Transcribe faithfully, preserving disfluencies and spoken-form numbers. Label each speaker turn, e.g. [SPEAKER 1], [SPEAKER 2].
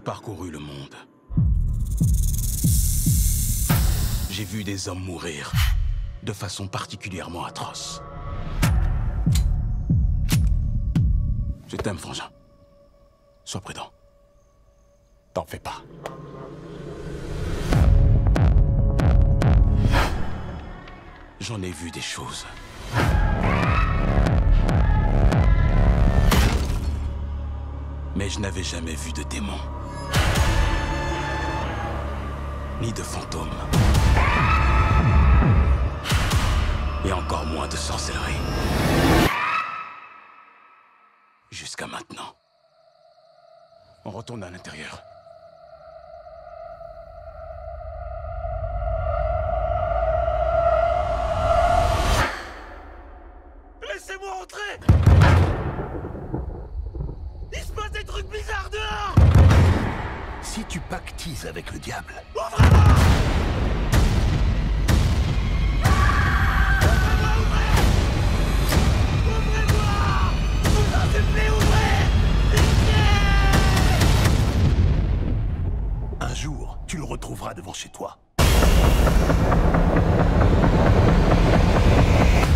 [SPEAKER 1] parcouru le monde. J'ai vu des hommes mourir de façon particulièrement atroce. Je t'aime, frangin. Sois prudent. T'en fais pas. J'en ai vu des choses. Mais je n'avais jamais vu de démons. Ni de fantômes. Et encore moins de sorcellerie. Jusqu'à maintenant. On retourne à l'intérieur.
[SPEAKER 2] Laissez-moi entrer! Il se passe des trucs bizarres dehors!
[SPEAKER 3] Si tu pactises avec le diable...
[SPEAKER 2] Ouvrez-moi! Ouvrez-moi, ouvrez! Ouvrez-moi! Vous en supplie, ouvrez! Pitié!
[SPEAKER 3] Un jour, tu le retrouveras devant chez toi.